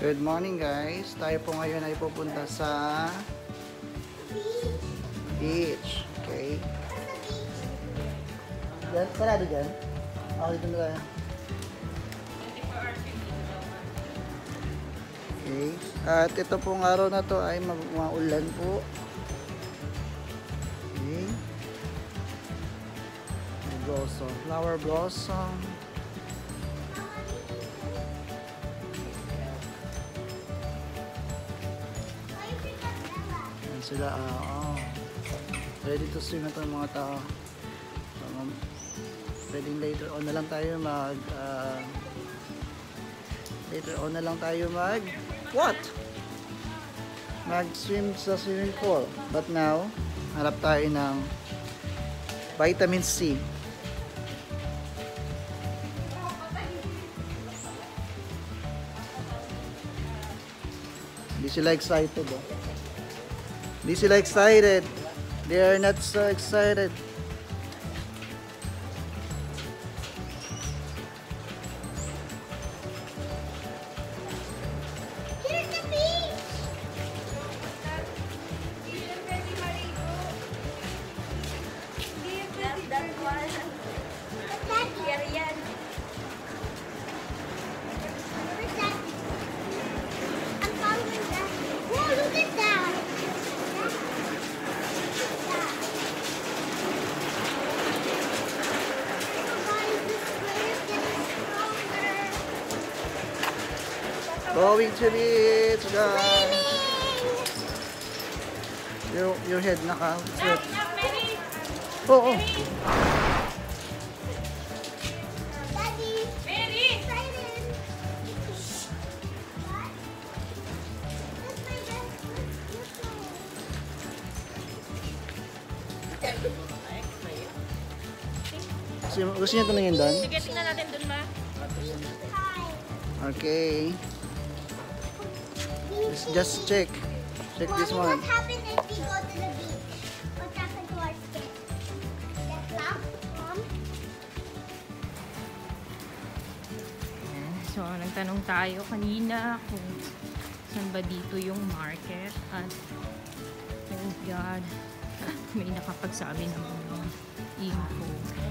Good morning guys. Tayo po ngayon ay pupunta sa beach. Okay. Diyan, sarado dyan. Ako dito na tayo. Okay. At ito pong araw na to ay maulan po. Okay. Blossom. Flower blossom. Sila ready to swim na itong mga tao. Pwedeng later on na lang tayo mag swim sa swimming pool. But now harap tayo ng vitamin C. Hindi sila excited Hindi sila excited. They are not so excited. Here's the beach. That one. Here, yan. Where's that? I'm following that. Whoa, look at that. Going to beach, guys. Your head naka-sweat. Oo. Daddy. Mary. Excited. What? That's my best. Gusto niyo tumingin doon? Sige, tingnan natin dun, ma. Okay. Just check. Check this one. What happens if we go to the beach? What happens to our skin? Get black, Mom? So, nagtanong tayo kanina kung saan ba dito yung market. At, thank God, may nakapagsabi ng mga info.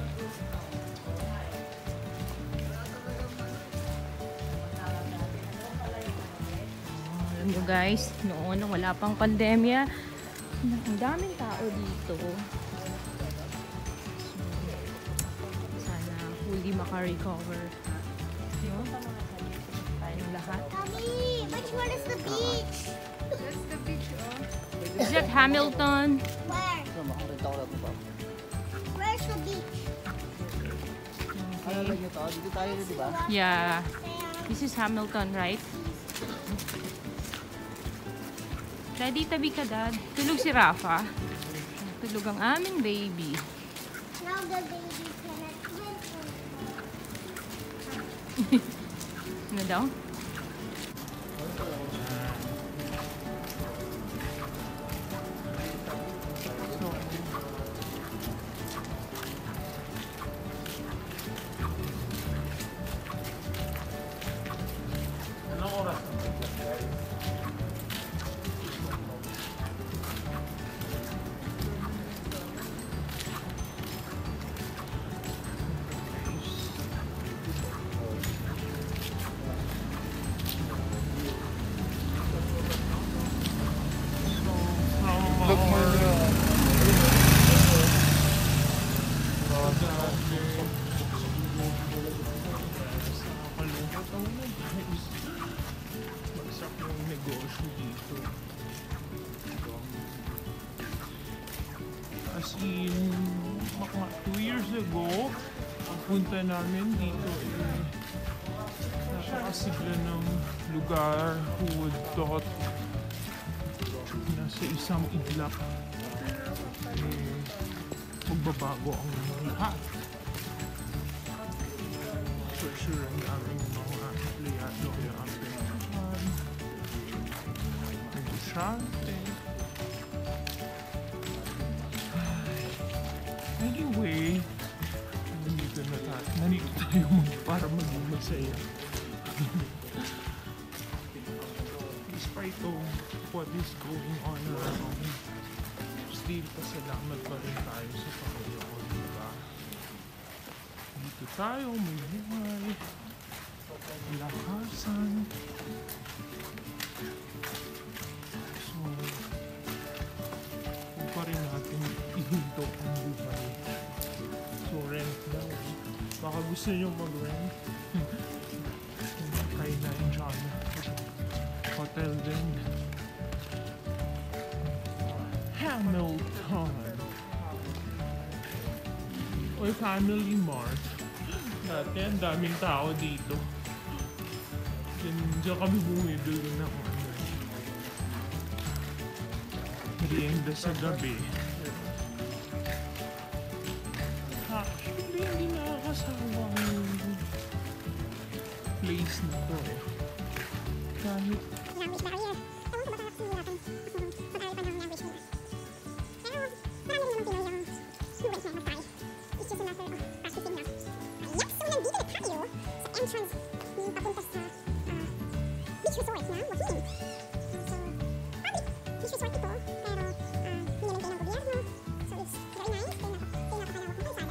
Alam nyo guys, noon wala pang pandemya, ang daming tao dito. So, sana fully maka-recover. No? Tayong lahat. Mommy, which one is the beach? That's the beach, oh. Is that Hamilton? Where? Where's the beach? Ano lang ito? Dito tayo, di ba? Yeah. This is Hamilton, right? Daddy, tabi ka, Dad. Tulog si Rafa. Tulog ang aming baby. Now the baby cannot swim. Ano daw? Look more. Bagsak yung negosyo dito. As in, mga 2 years ago, ang punta namin dito napakasigla ng lugar. Who would thought nasa isang iglap magbabago ang lahat. For sure, ang daming mga empleyado yung aming negosyante. Anyway, nandito tayo para maging masaya. spite of what is going on around, still pasalamat pa rin tayo sa Panginoon, diba? Dito tayo, may buhay, lakasan. So, huwag pa rin natin ihinto ang buhay. So, rent daw. Baka gusto nyo mag-rent. Kay na in China. Hotel din. Hamilton. Or Family Mart. Dati ang daming tao dito. Diyan kami bumibili ng merienda sa gabi. Actually, hindi nakakasawa yung place na to eh. Kahit entrance yung papunta sa beach resort na Wahin. So, public beach resort ito, pero nilalagay ng gobyerno. So, it's very nice. Kaya napakalawak ng kalsada.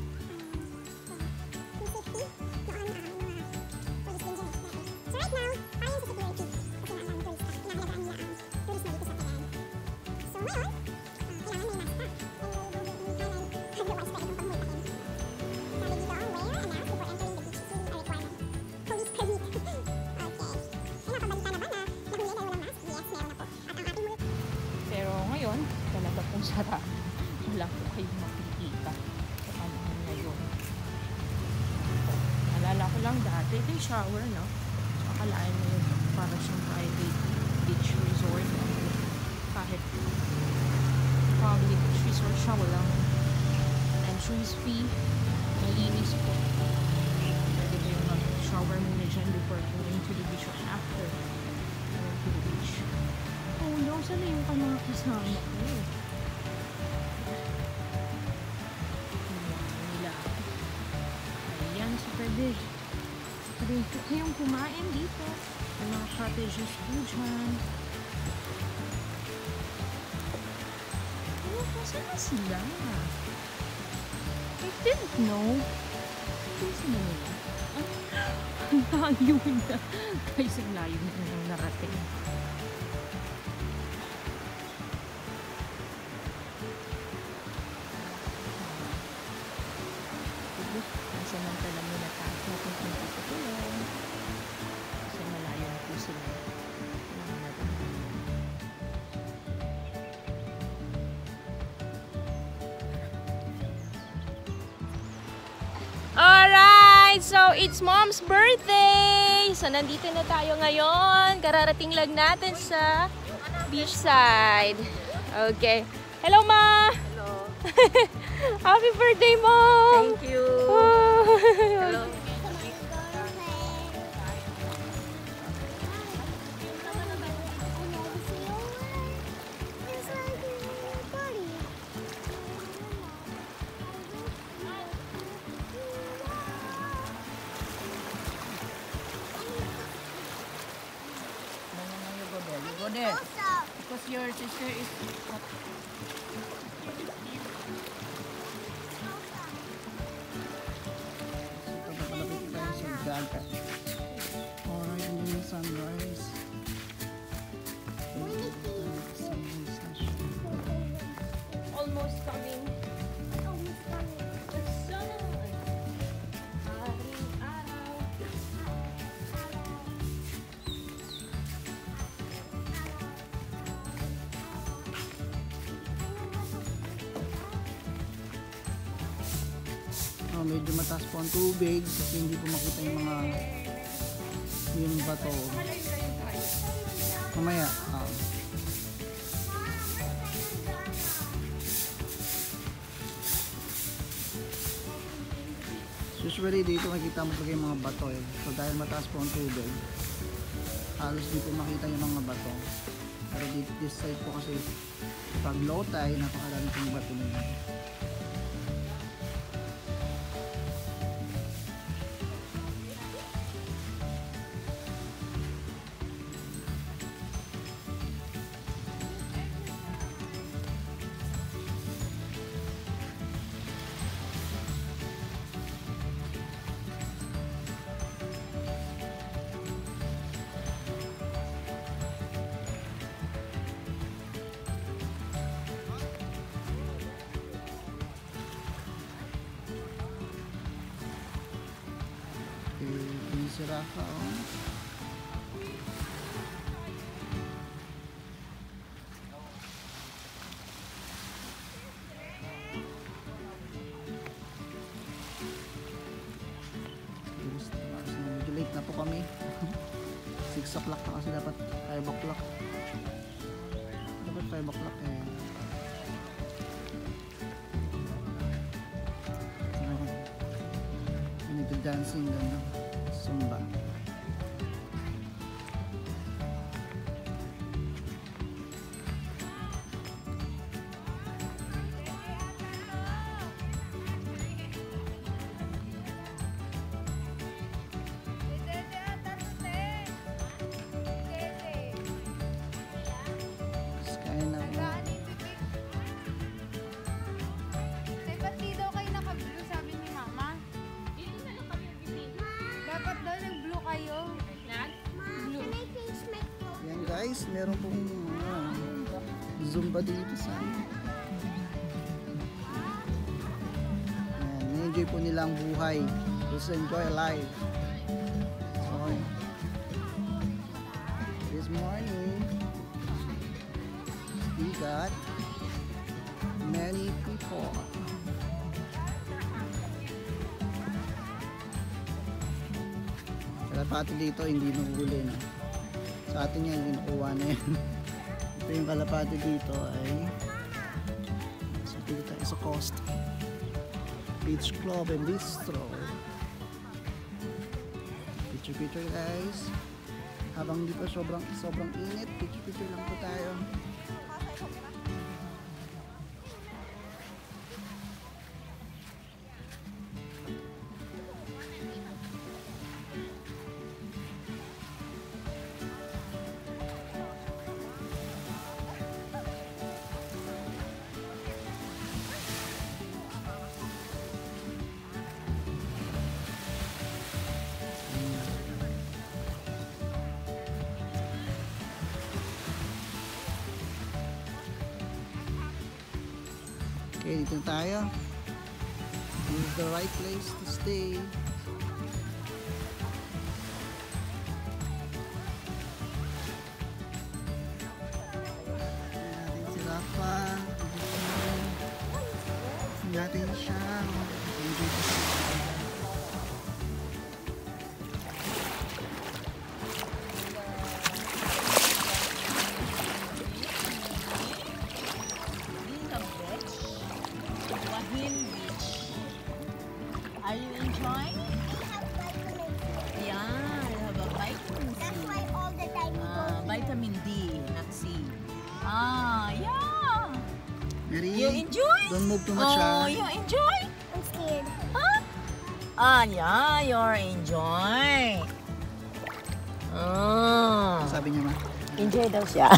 So, yung safety, noon mga police din dyan. So, right now, parang sa security, kasi nga ang turista, pinahalagaan nila ang tourist na dito sa Cagayan. So, ngayon, kailangan may mask pa. And in Thailand, otherwise pwede kong pagmultahin. Sabi dito, wear a mask before entering the beach. It's really a requirement. Police permit. Okay. Ay, napabalita na ba na nahuli dahil walang mask? Yes, meron ako. At ang ating multa. Pero ngayon, talaga pong sarado. Wala po kayong makikita sa panahon ngayon. Alala ko lang dati, ito yung shower, no? Akalain mo yun, para siyang private beach resort. Kahit public beach resort siya, walang entrance fee. Malinis po. Pwede mo yung mag-shower muna dyan before going to the beach or after going to the beach. Oh no, saan na yung mga kasama ko? Nila. Ayan, so pwede kayong kumain dito. May mga cottages po dyan. Oh, saan na sila? I didn't know. Saan sila nila? Ang layo na. Guys, ang layo na yung narating. Samantala muna tayo natin kung tutulong. Kasi malayo na po sila. Alright! So, it's Mom's birthday! So, nandito na tayo ngayon. Kararating lang natin sa beachside. Okay. Hello, Ma! Hello. Happy birthday, Mom! Thank you. Hello. Go there. Because your sister is So, papalapit tayo sa dagat. Alright, and then yung sunrise. Almost coming. The sun. Haring araw. Medyo mataas po ang tubig kasi hindi po makita yung bato. Mamaya. Usually dito makikita mo talaga yung mga bato eh. So dahil mataas po ang tubig, halos di po makita yung mga bato. Pero this side po kasi pag low tide, napakadami pong bato nila. si Rafa, oh. Medyo late na po kami. 6 o'clock na kasi dapat 5 o'clock. Dapat 5 o'clock eh. Medyo dancing lang ng Zumba. Kaya na po. Ba't di daw kayo naka-blue, sabi ni Mama? Dapat daw nag-blue kayo. Yan guys, meron pong Zumba dito sa yan, na-enjoy po nila ang buhay. Just enjoy life. So, this morning we got many people. Kalapati dito hindi nahuhuli na. Sa atin yan, inukuha na yan. Ito yung kalapati dito ay so dito tayo sa coast. Beach Club and Bistro. Picture guys. Habang di pa sobrang init, picture lang po tayo. Okay, dito tayo. This is the right place to stay. Natin si Rafa. Natin siya. Enjoy ko siya. Are you enjoying? Yeah, you have a vitamin C. That's why all the time we go here. Vitamin D, not C. Ah, yeah. Mary, You enjoy? don't move too much. Oh, you enjoy? I'm scared. Huh? Ah, yeah, you're enjoy. Oh. Sabi niya ma. Enjoy daw siya.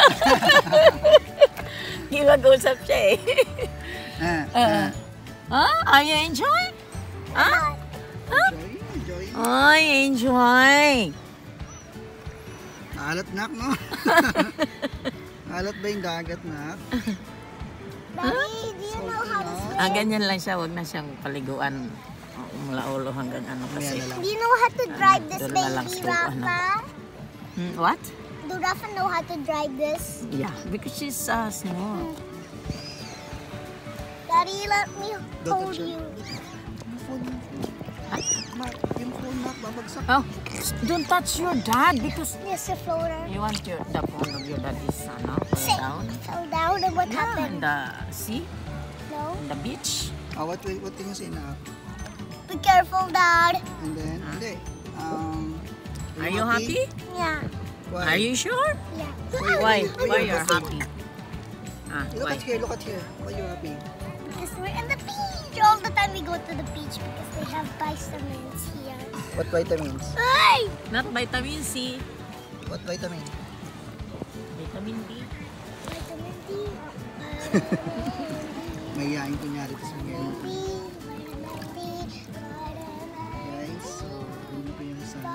Mag-usap siya eh. Are you enjoy? Ah? Enjoy. Ay, enjoy. Alat nak, no? Alat ba yung dagat nak? Daddy, do you know how to swim? Ganyan lang siya, wag na siyang paliguan. Mula ulo hanggang ano kasi. Yan na lang. Do you know how to drive this doon na lang baby, slow, ano. Rafa? What? Do Rafa know how to drive this? Yeah, because she's small. Daddy, let me Don't hold touch her. you. Mark, yung phone nak, babagsak. Oh, don't touch your dad because This is a floater. you want the phone of your dad is fall down. Fell down and what In happened? the sea, No? in the beach. What can you say nak? Be careful, Dad. And then, hindi. Are you happy? Yeah. Why? Are you sure? Yeah. Why? Why Why you you're happy? happy? Look Why? at here, look at here. Why you happy? Because we're in the beach. All the time we go to the beach because they have vitamins here. What vitamins? Hey! Not vitamin C, What vitamin? vitamin D. Vitamin D. Mayayain ko niya rin sa mga Vitamin D. guys. So, hindi ko yung sa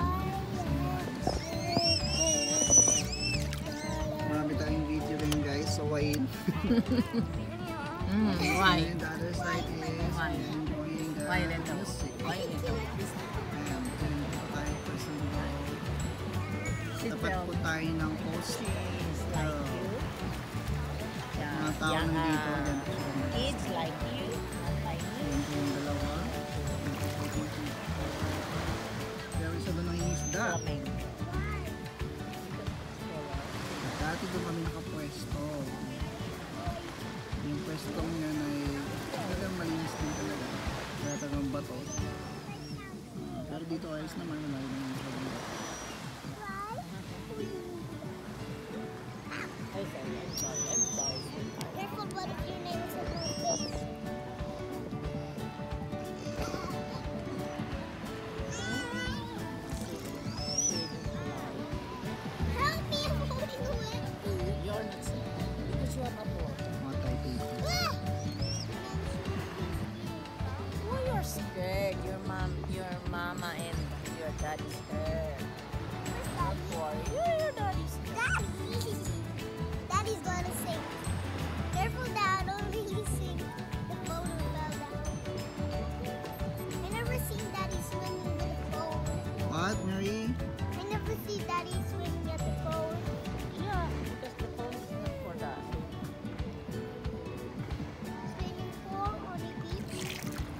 marami tayong video rin guys. So, why? Why? And the other side is Why? enjoying the Why Lito? music. Why Lito? Ayan, dito rin po tayo Tapat po tayo ng post. She's like you. Mga tao nandito. Ayan po sila. Kids like you. Not like me. Ayan po yung dalawa. Pero isa doon ang isda. Coming. Dati doon kami nakapwesto. Yung pwestong yan ay talagang malinis din talaga. Kaya talagang bato. Pero dito ayos naman. Wala naman yung problem. Careful, what if your name is on my face? Help me, I'm holding away. You're not sick. Because you have a board. Mga tayo dito. Oh, you're scared. Your mama and your daddy's scared. Don't worry. Your daddy's scared. Daddy! Daddy's gonna sing. Careful, Dad, don't really sing. The phone fell down. I never seen Daddy swinging with the phone. What, Mary? I never see Daddy swinging at the phone. Yeah, because the phone is not for that. Swinging phone on the beach.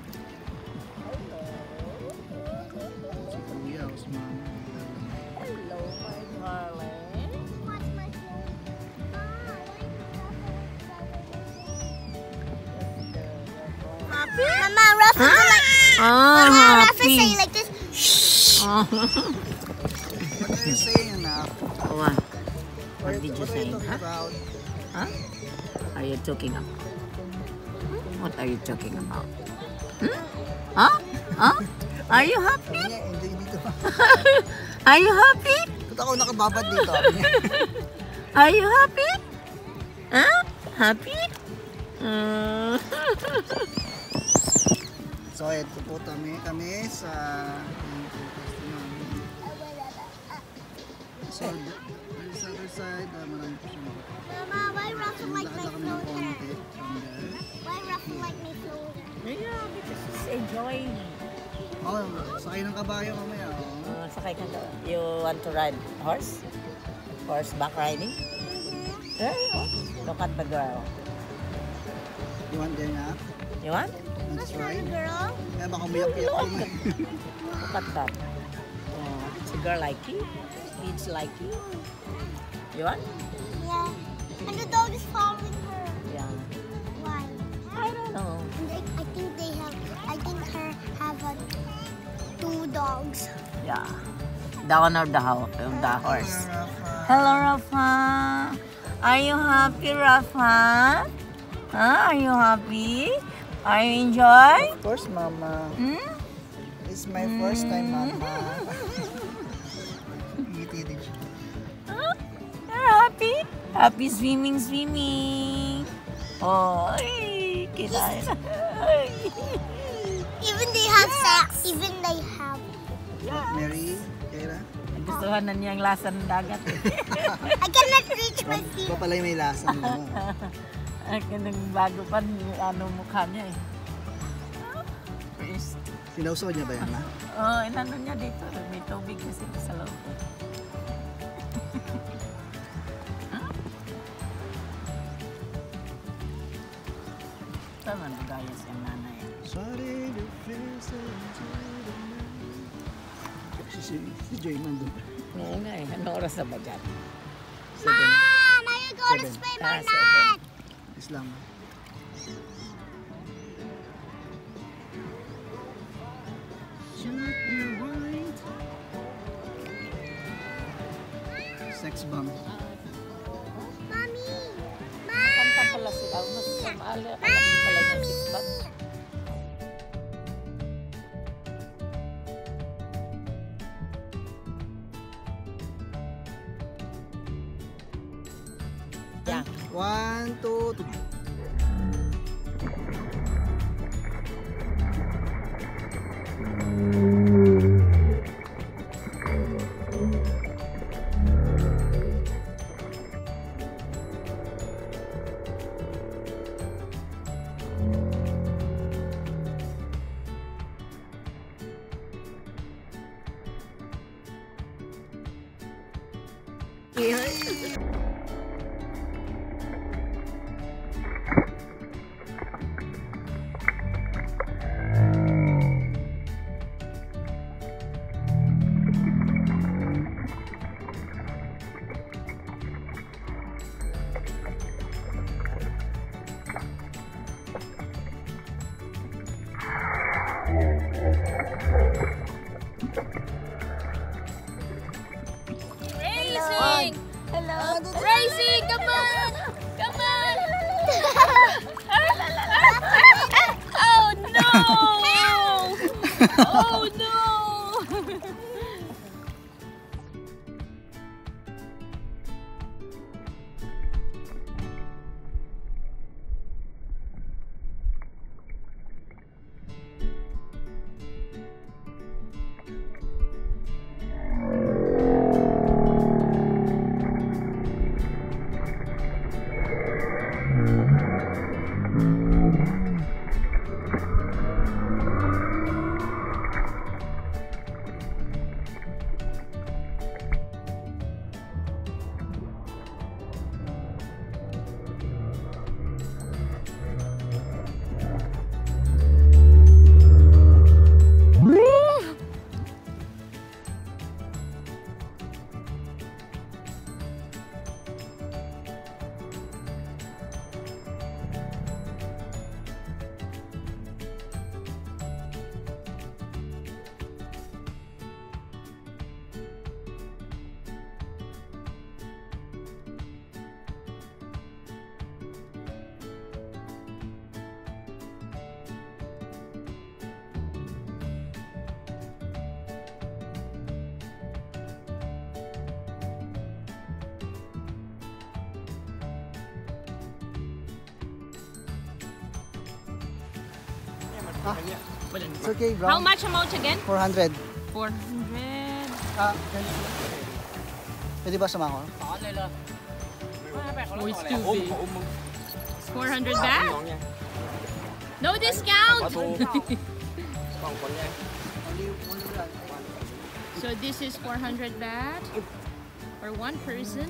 Si Kuya, o si Mama. Hello, my darling. Watch my phone. Mama, Ruff is like. Mama, Ruff is saying like this. What are you saying, Anak? What? What did you What are say? you talking Huh? about? Huh? Are you talking about? What are you talking about? Hmm? Huh? Huh? Are you happy? Sabi niya, enjoy dito. Are you happy? Ba't ako nakababad dito? Sabi niya. Are you happy? Huh? Happy? Mm. So, ito po kami sa so, sa other side, marami po siyang Mama, why Ruff like my kami ng floater? konti from there. Why Ruff like my floater? Yeah, because she's enjoying. Oh, sakay ng kabayo mamaya. Oh. Sakay ka daw. You want to ride horse? Horseback riding? Yeah, look at the girl. You want there na? You want? Let's What's try. wrong, girl? Kaya baka umiyak-iyak ako. Look at that. Oh, it's a girl like you. Kids like you. You want? Yeah. And the dog is following her. Yeah. Why? I don't know. And I think her have two dogs. Yeah. The owner of the horse. Hello, Rafa. Are you happy, Rafa? Huh? Are you happy? Are you enjoy? Of course, Mama. Hmm? It's my first time, Mama. Ngiti din siya. Huh? You're happy? Happy swimming. Oh, kita. Even they have sex. Even they have. Mary, Kayla. Gustuhan na niya ang lasa ng dagat. I cannot reach my feet. Ito pala yung may lasa mo. Kanang bago pa ano mukha niya eh. Sinausaw niya ba yan, Ma? Oh, inano niya dito. May tubig kasi sa loob. Tama, nagayas yung nanay. Sorry to feel so si Joy nandun. Oo nga eh. Ano oras na ba dyan? Mom, are you going to Seven. swim or Seven. not? Islam. Shoot your right. Sex bomb. Mommy. Kanta pala si Almas. Alam pala niya TikTok. Yeah. 1, 2, 3. It's okay, bro. How much amount again? 400. 400. Pwede ba sama ko? Oh, it's too big. 400 baht? No discount! So this is 400 baht for one person.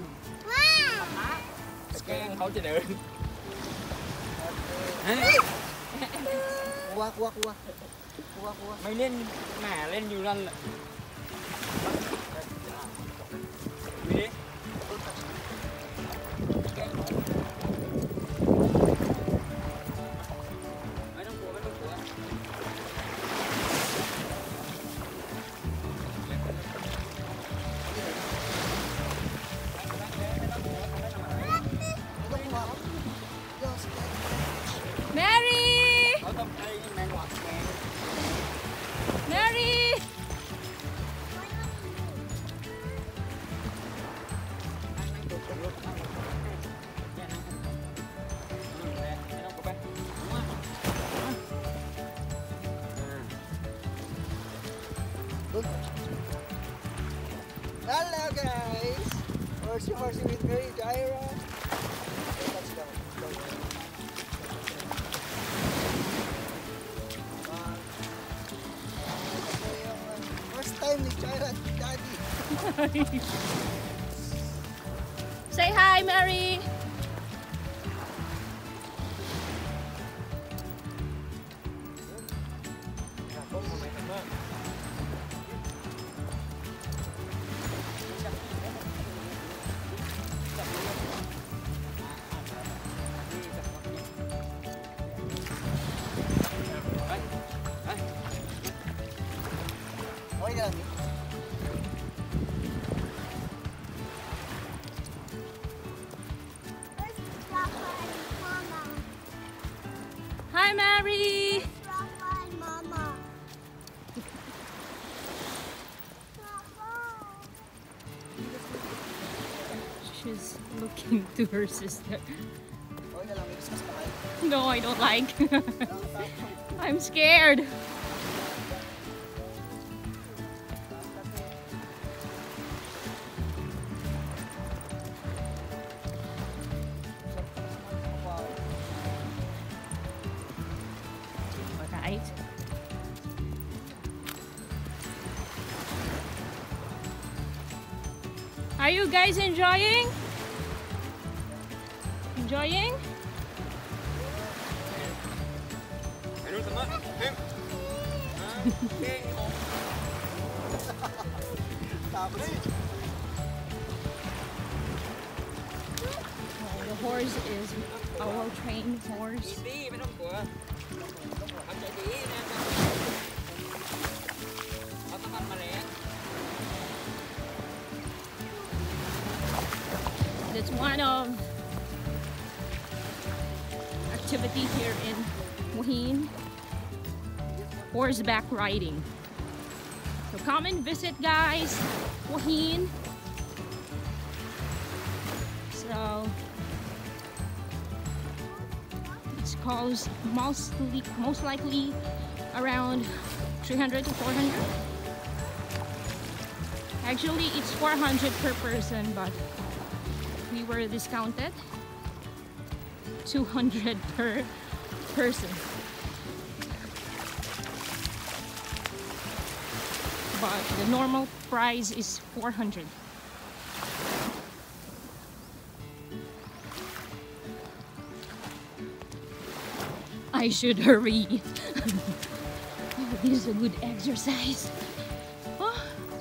Kuha. Mày lên mẻ lên nhiều lần. Đi đi. Mary! Mary! Hello guys! Horsey with Mary Jaira. Let's go. First time ni Jaira at Daddy. Say hi, Mary! Okay ka lang, Mi? Hi, Mary! She's looking to her sister. Okay ka lang, Mi? Discuss pa kayo. No, I don't like. I'm scared. Alright. Are you guys enjoying? Enjoying? The horse is a well-trained horse. Đi mấy đông của. Anh chạy đi nè. Ở tấm anh mà lẹ. That's one of activity here in Mohin, horseback riding. So come and visit, guys, Mohin. So it's cost most likely around 300 to 400. Actually, it's 400 per person, but we were discounted 200 per person. But the normal price is 400. I should hurry. This is a good exercise. Oh.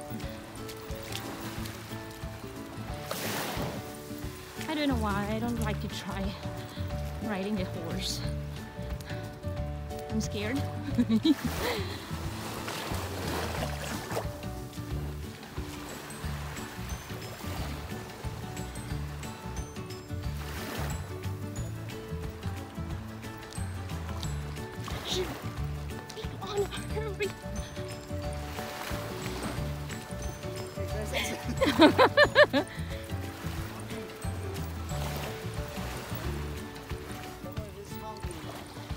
I don't know why I don't like to try riding a horse. I'm scared. On, hurry.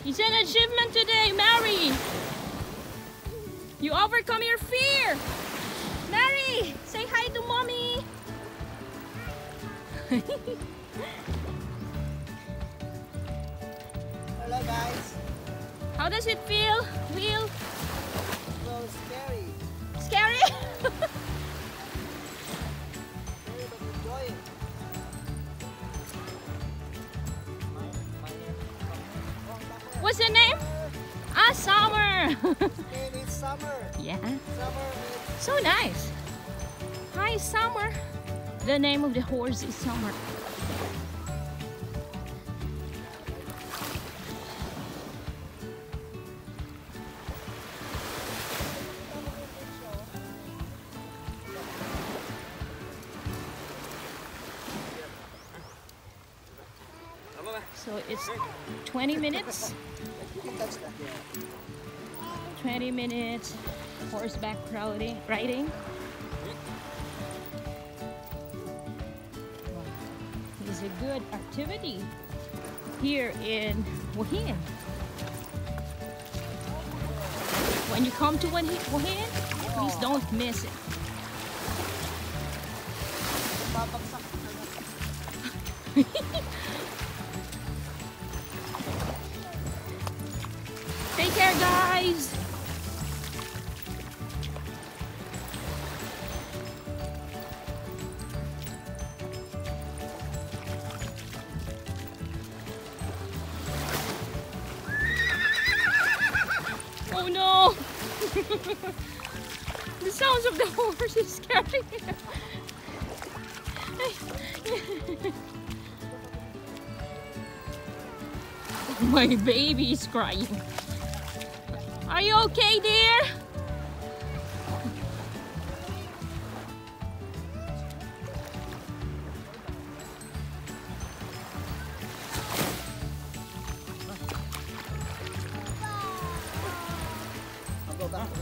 It's an achievement today, Mary. You overcome your fear. Mary, say hi to mommy. Hello guys. How does it feel, Will? So scary. Scary? Scary but enjoy it. What's the name? Ah, Summer. Name is Summer. Yeah. Summer is So nice. Hi, Summer. The name of the horse is Summer. So it's 20 minutes. you can touch that. 20 minutes horseback riding. It's a good activity here in Wohin. When you come to Wohin, please don't miss it. Take care, guys. Oh no! The sounds of the horse is scaring me. My baby is crying. Are you okay, dear? I'll go back.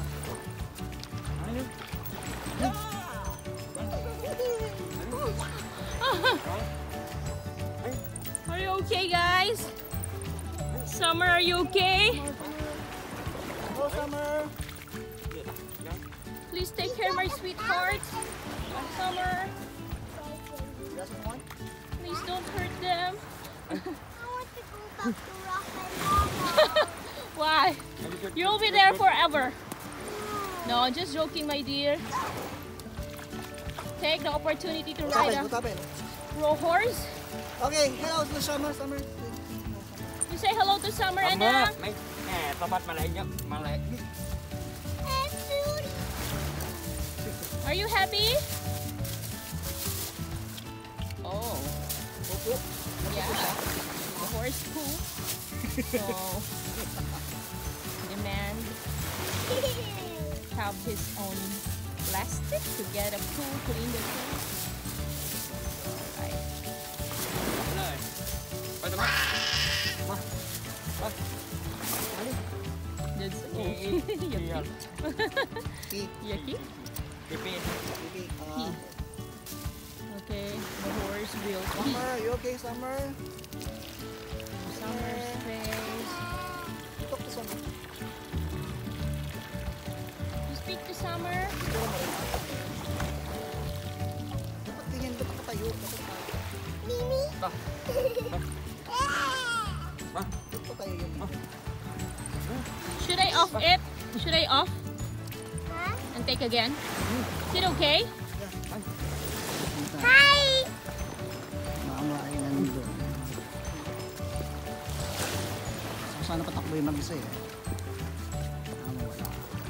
Are you okay, guys? Summer, are you okay? Go Summer. Please take care, my sweetheart. Summer, You guys want one? please don't hurt them. I want to go back to Rock and Mama. Why? You'll be there forever. No, just joking, my dear. Take the opportunity to What ride happened? What a happened? raw horse. Okay, hello to Summer. Summer. You say hello to Summer, anak. Mấy nè, tao bắt mà lại nhá, mà lại Are you happy? Oh, yeah. The horse poo. So the man have his own plastic to get a poo, clean the poo. Right. này. Quay tao bắt. That's Yucky. yucky. Pipin. Okay, Pee. Okay, the horse will pee. Summer, you okay, Summer? Summer's face. Talk to Summer. You speak to Summer. Dapat tingin, dapat tayo. Dapat tayo. Mimi? Dapat tayo yun. Should I off it? Should I off Huh? and take again? Is it okay? Hi! Maamain na nandun. So, sana patakbo yung mag-isa eh. Wala.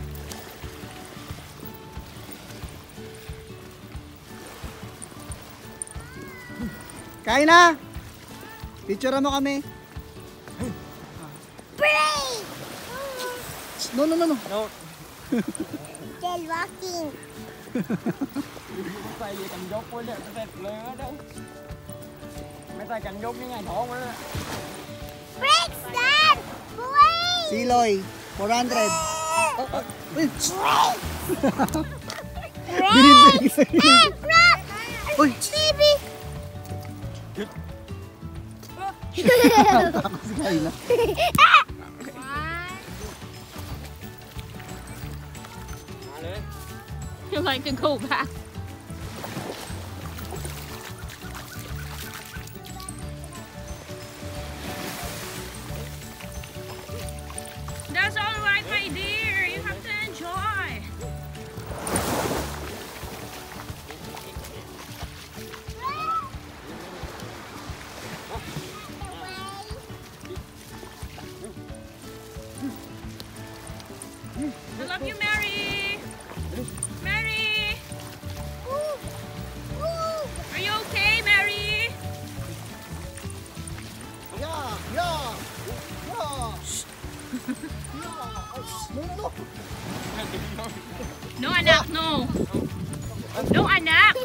Kain na! Picture mo kami. Pray! No. No. Still walking. Tay gì cầm dốt quá đó, tao lừa đó đâu. Mấy tay cầm dốt với ngày thổ quá đó. Break, Dad! Wait! Siloy, 400. Uy! Break! Binibig sa'yo. Rock! Uy! Baby! Takot si Kayla. You like to go back? That's all right, my dear. You have to enjoy. I love you, Mary. Mary. Are you okay, Mary? Yeah, yeah, yeah. No, anak, no. No, anak.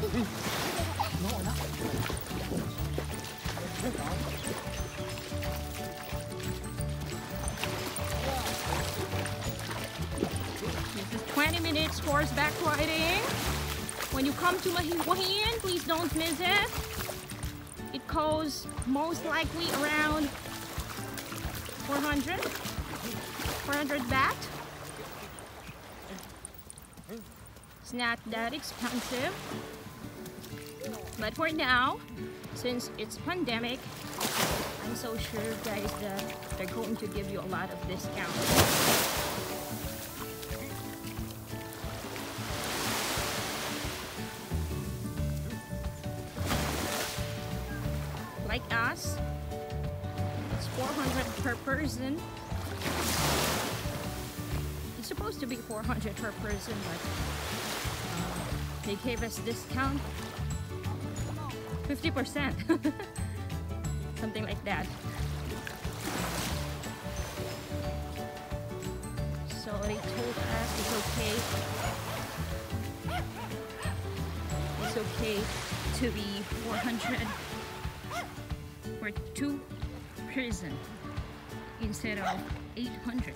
This is 20 minutes horseback riding. When you come to Mahiwahin, please don't miss it. It costs most likely around 400 baht. It's not that expensive. But for now, since it's pandemic, I'm so sure guys that they're going to give you a lot of discounts. Like us, it's 400 per person. It's supposed to be 400 per person, but they gave us discount 50%. Something like that. So they told us it's okay. It's okay to be 400 for 2 person instead of 800.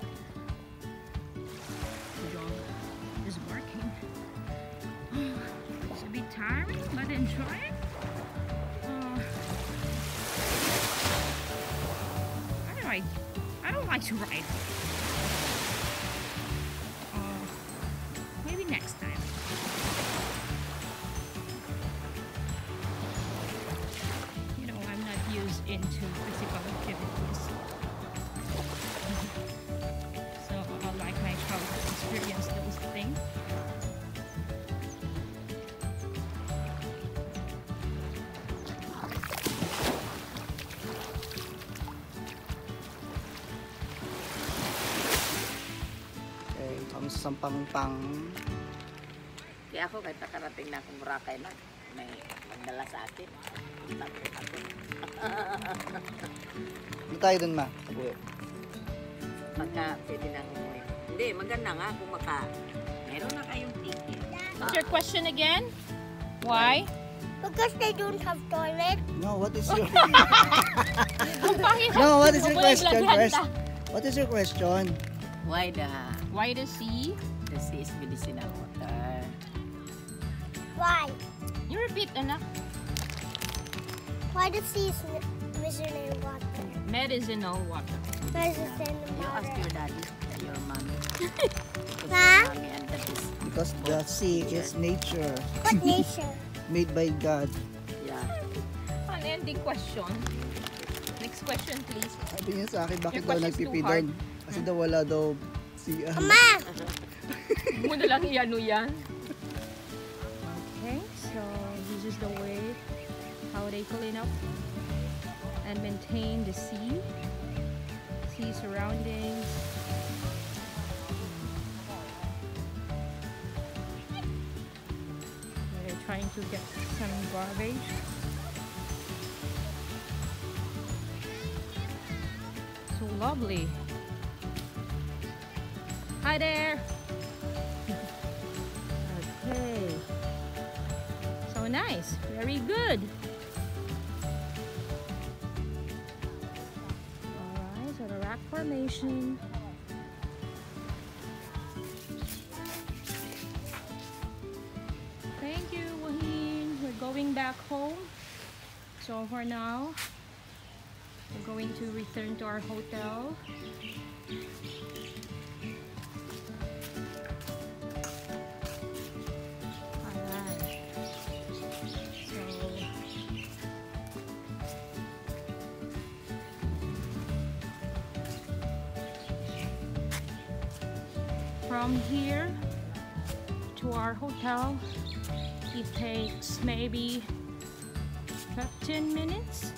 The dog is barking. It's a bit tiring, but enjoy it. I don't like to ride. Maybe next time. You know, I'm not used into physical activities. So I like my child to experience those things. Sampang-pang. Kaya ako kahit nakarating na akong Boracay na, may magdala sa akin. Tapos ako. Ano tayo dun, ma? Sa buhay. Pagka pwede na akong umuwi. Hindi, maganda nga kung meron na kayong ticket. What's your question again? Why? Because they don't have toilet. No, what is your Bakit? No, what is your Mabuhay question lang first? yan. What is your question? Why Why the sea? the sea is medicinal water? Why? You repeat, anak. Why the sea is miserable water? Medicinal water. Medicine You ask water. your daddy, your mommy. Because Huh? your mommy and that is, Because the sea is nature What nature? made by God. yeah. Unending question. Next question, please. Sabi niya sa akin, bakit Your daw question is too nagpipi hard. doon? Kasi daw wala daw si Mama! Mo na lang iano yan. Okay, so this is the way how they clean up and maintain the sea surroundings. They're trying to get some garbage. So lovely. Hi there. Okay. So nice. Very good. Alright, so the rock formation. Thank you, Waheen. We're going back home. So for now, we're going to return to our hotel. from here to our hotel, it takes maybe 15 minutes.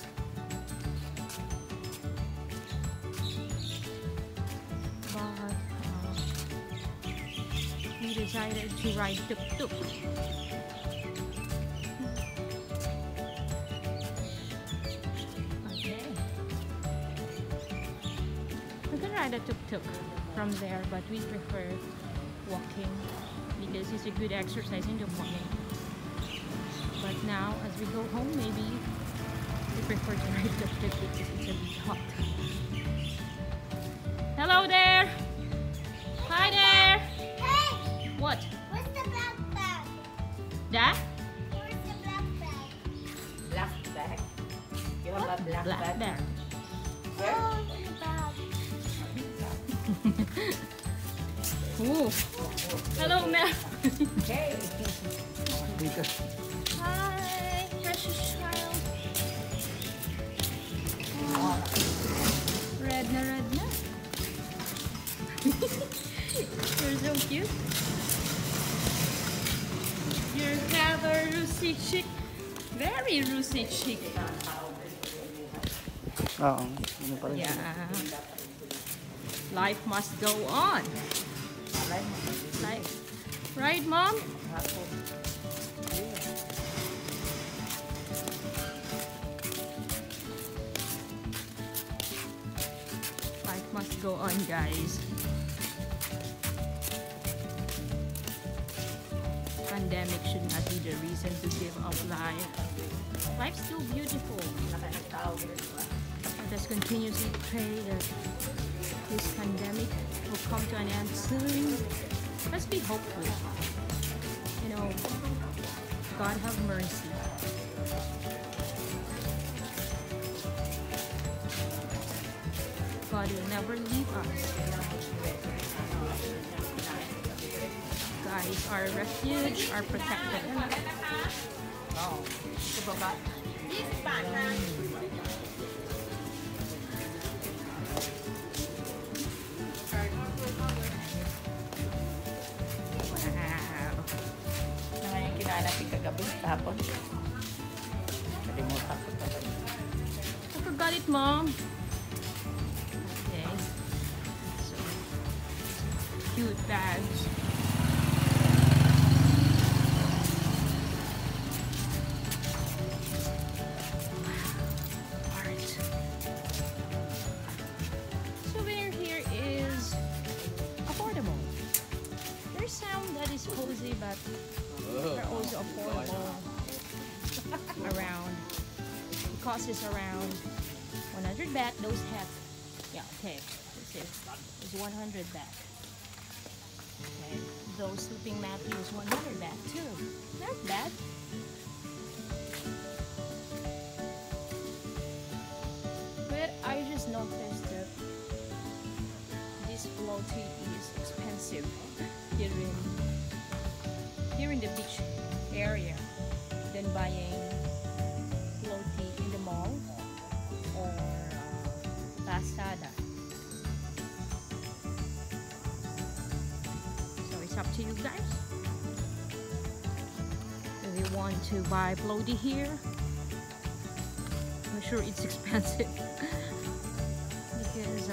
But we decided to ride tuk-tuk. Okay. We can ride a tuk-tuk from there, but we prefer walking because it's a good exercise in the morning. But now, as we go home, maybe we prefer to ride tuk-tuk because it's a bit hot. Hello there! Hi there! Hey! What? Where's the black bag? That? Where's the black bag? Black bag. You want a black bag? Bag. Oh, the bag. Ooh. Hello, Mel. Hey. Dito. Hi, precious child. Red na red na. You're so cute. You have a Rusi chick. Very Rusi chick. Oo. Ano pa rin Yeah. sila. Life must go on. Life. Right, Mom? Life must go on, guys. Pandemic should not be the reason to give up life. Life's still beautiful. Let us continuously pray that this pandemic will come to an end soon. Let's be hopeful. You know, God have mercy. God will never leave us. God is our refuge, our protector. Wow. Ano yung kinain natin kagabi? Tapon. Kalimutan ko talaga. I forgot it, Mom. Okay. So, cute bags. Art. Souvenir here is affordable. There's some that is cozy, but they're also affordable. Around, the cost is around 100 baht. Those have, yeah, okay, this is 100 baht. Okay, those sleeping mat is 100 baht too. Not bad. But I just noticed that this floaty is expensive here in the beach area than buying floaty in the mall or Lazada. So it's up to you guys. If you want to buy floaty here, I'm sure it's expensive because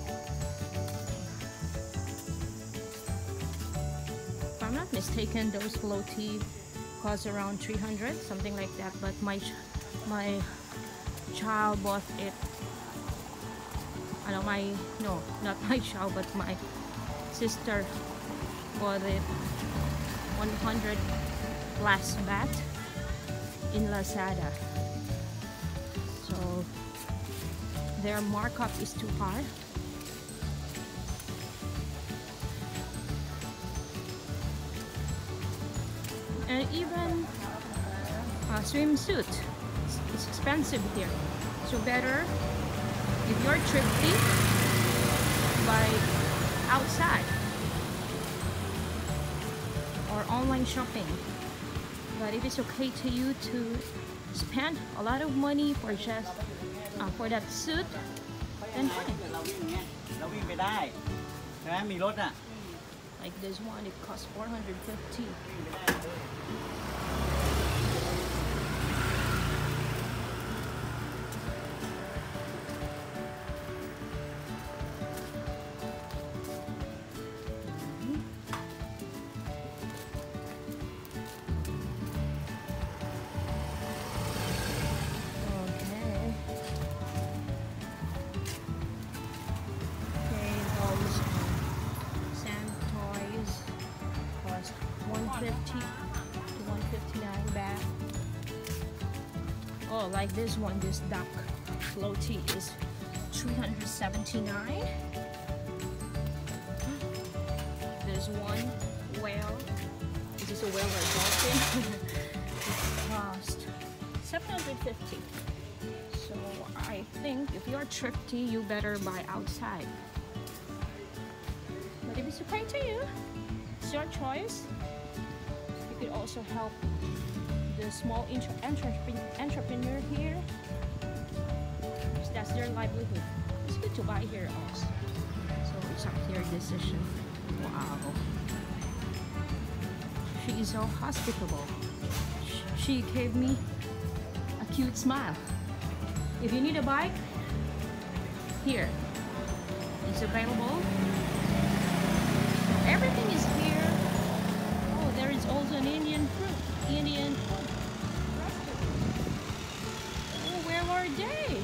if I'm not mistaken, those floaty cost around 300, something like that. But my child bought it. I know no, not my child, but my sister bought it 100 plus baht in Lazada. So their markup is too high. And even a swimsuit is expensive here. So better if you're thrifty, buy outside or online shopping. But if it's okay to you to spend a lot of money for just for that suit, then fine. เราวิ่งไปได้ใช่ไหมมีรถอ่ะ Like this one, it costs 450. Oh, like this one, this duck floaty is 379. There's one whale. This is a whale or dolphin. It cost 750. So I think if you're thrifty, you better buy outside. But if it's okay to you, it's your choice. You could also help the small entrepreneur here, because that's their livelihood. It's good to buy here also. So it's up to your decision. Wow. She is so hospitable. She gave me a cute smile. If you need a bike, here. It's available. So everything is here. Oh, there is also an Indian food. Oh, where were they?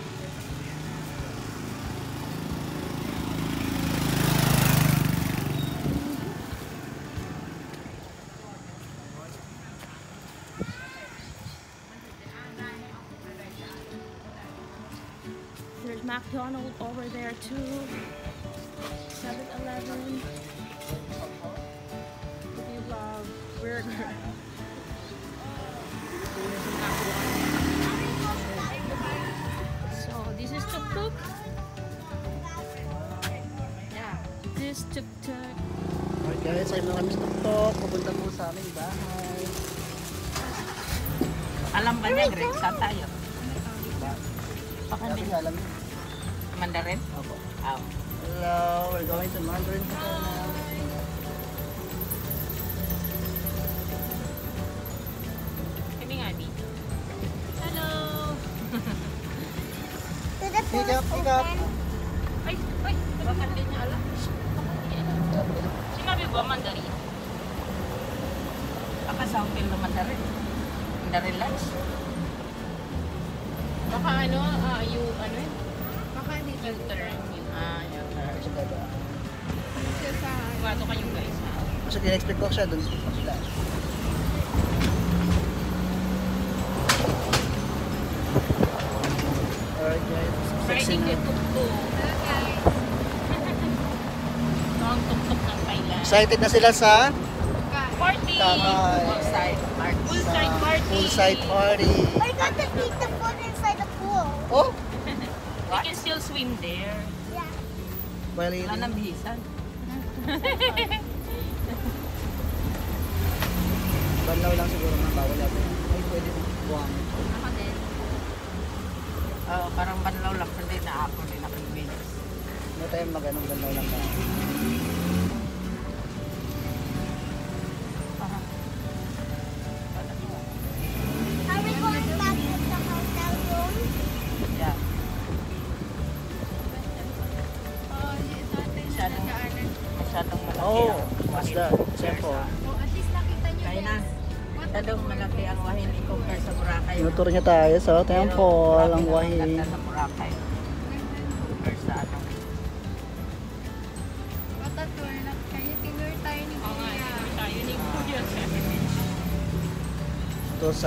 There's McDonald's over there too. 7-Eleven. If you love burger. So this is tuk-tuk. Yeah, this tuk-tuk. Alright guys, ayun na kami sa tuk-tuk. Pupunta po sa aming bahay. Alam ba niya, Greg? Saan tayo? Sabi nga alam niyo. Mandarin? Opo. Oh. Hello, we're going to Mandarin Hotel now. Kami nga, Abi. Hello! To the Pick up, pick up. Ay! Bakit din niya alam? Sinabi ba Mandarin? Baka sa hotel na Mandarin. Mandarin lunch. Baka ano, baka dito turn yun. Yun. Sa baba. Bato kayo guys. Kasi din-expect ko siya doon sa sila. Alright guys. Riding the tuk-tuk. Ang tuk-tuk ng Thailand. Excited na sila sa Party! Poolside party. Poolside party! poolside party. I got to eat the food inside the pool. Oh! We can still swim there. Yeah. Well, Wala nang bihisan. banlaw lang siguro na bawal natin. Ay, pwede buwang. Ako din. Parang banlaw lang. Hindi na ako din ako bilis. Hindi tayo mag-anong banlaw lang ba? Are we going back to the hotel room? Yeah. Oh, Masyadong malaki Oh, ang what's wahini that? compare Tempo. sa- Oh, at least nakita niyo Kaya na. guys. Masyadong malaki ang wahini compare sa Boracay. Tinuturo niya tayo sa Pero temple, grabe ang na wahi. ganda sa Boracay. Compare sa ano. What a tour na kayo. Tinur tayo ni Oo nga, Kuya. tinur tayo ni Kuya. Ito sa...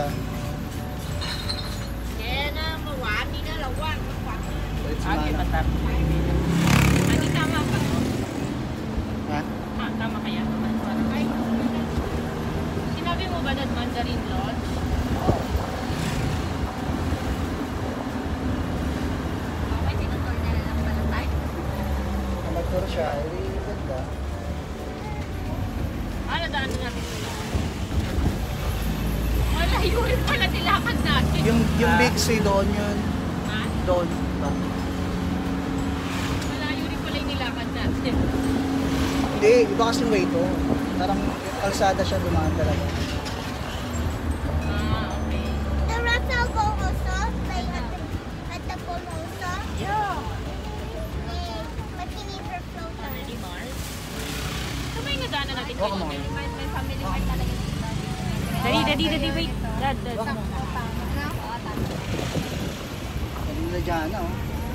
Kaya na, mawati na lawang. It's Agi mana. matap. Agi, tama ka. Ha? Tama kaya? Ay, sinabi mo ba that Mandarin Lodge? Okay, tinutur niya na lang pala tayo. Nag-tour siya. Ay, ganda. Daanan natin sila. Malayo rin pala nilakad natin. Yung big C doon yun. Ha? Doon. Malayo rin pala yung nilakad natin. Hindi, iba kasing way to. Parang kalsada siya dumaan talaga. The Raphael go also, like at the pool also. Yeah. But he needs her floater. Ito ba yung nadaanan natin Oh, come on. May family mart talaga dito. Daddy, wait. Dad. Sabi nila dyan, oh.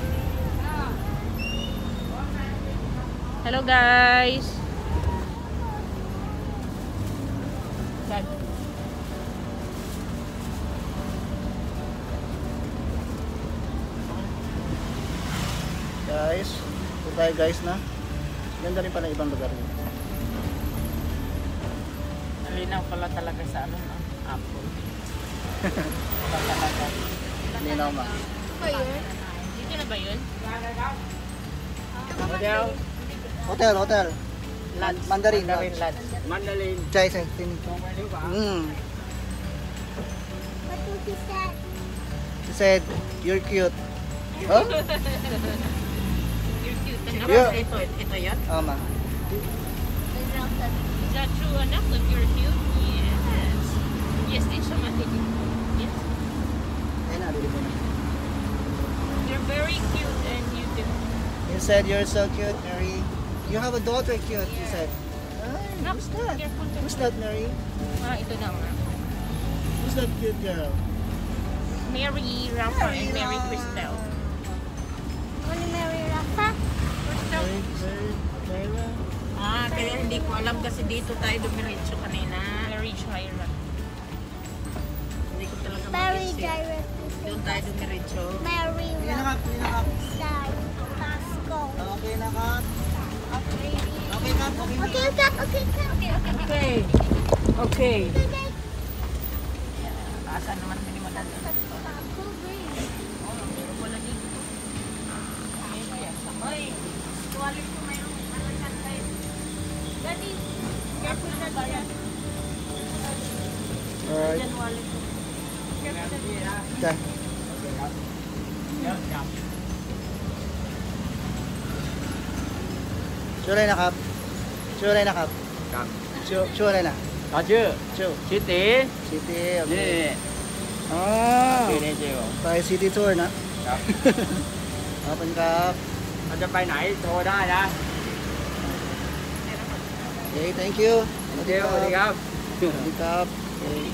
Hello guys. Dad. Guys, ito tayo guys na. Ganda rin pala ibang lugar yun. Nalinaw pala talaga sa ano, no? Apple. Hindi na ma. Dito na ba yun? Hotel. Mandarin. Mandalin. Chai, say, tini. What did he say? She said, you're cute. Huh? You're cute. Yeah. Ito yun? Ama. Is that true enough that you're cute? Yes. Yes, din siya matinig. Yes. Ayun na, bili mo na. You're very cute and beautiful. You said you're so cute, Mary. You have a daughter cute, you said. Ay, who's that? Careful. Who's that, Mary? Ito na nga. Who's that cute girl? Mary Rafa and Mary Cristel. Only Mary Rafa? Mary. Ah, kaya hindi ko alam kasi dito tayo dumiretso kanina. Mary Jaira. Hindi ko talaga Mary mag-isip. Jairus. Doon tayo dumiretso. Mary Hindi na, Rafa. Kap. Hindi na, Kap. Pasco. Okay na, Kap. Okay, Kap. Okay na. Okay, Kap. Okay, Kap. Okay. Okay. Okay. Asan naman din madali? Hoy, tuwalit ko mayroong alasan tayo. Daddy, careful na tayo. Alright. Diyan wallet ko. Okay. Sure na, Kap. Sure na, Kap. Kap. Sure na. Có chưa? Sure. City. City, okay. Yeah. Ah, Đi đây chiều. tayo city tour na. Kap. Open, Kap. Anh cho bay nãy thôi đó ra. Okay, thank you. Thank you. Đi Kap. Đi, Kap. Okay.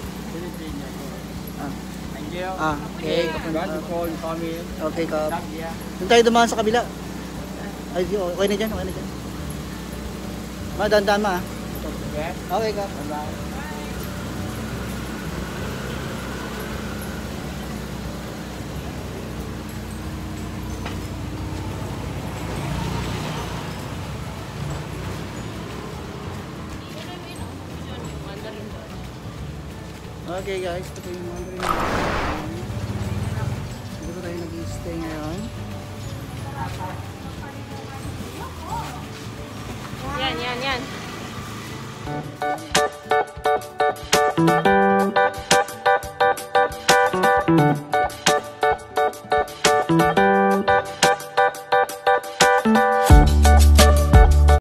Thank you. Okay. Đó chị Khôi con mi. Okay, Kap. Đắp gì á? Doon tayo dumaan sa kabila. Ay, okay na dyan, okay na dyan. Dandan ma. Ghé. Okay, Kap. Bye. Okay guys, ito po yung Mandarin. Dito tayo nag-stay ngayon. Yan.